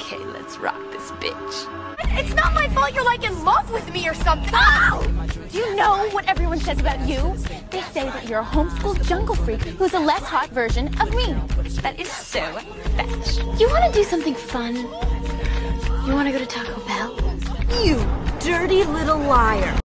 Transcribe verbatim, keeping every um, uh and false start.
Okay, let's rock this bitch. It's not my fault you're like in love with me or something. Oh! Do you know what everyone says about you? They say that you're a homeschooled jungle freak who's a less hot version of me. That is so fetch. You want to do something fun? You want to go to Taco Bell? You dirty little liar.